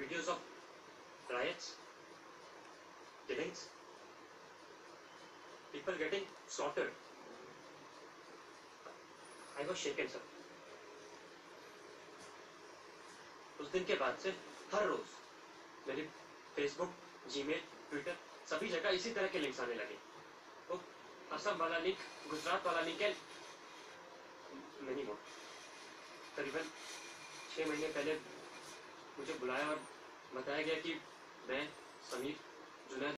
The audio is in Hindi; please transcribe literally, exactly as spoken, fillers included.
videos of riots, killings, people getting slaughtered. I was shaken, sir. उस दिन के बाद से हर रोज मेरे फेसबुक, जीमेल, ट्विटर सभी जगह इसी तरह के लिंक्स आने लगे। वो असम वाला लिंक, गुजरात वाला लिंक है, नहीं वो करीबन छह महीने पहले मुझे बुलाया और बताया गया कि मैं, समीर, जुनैद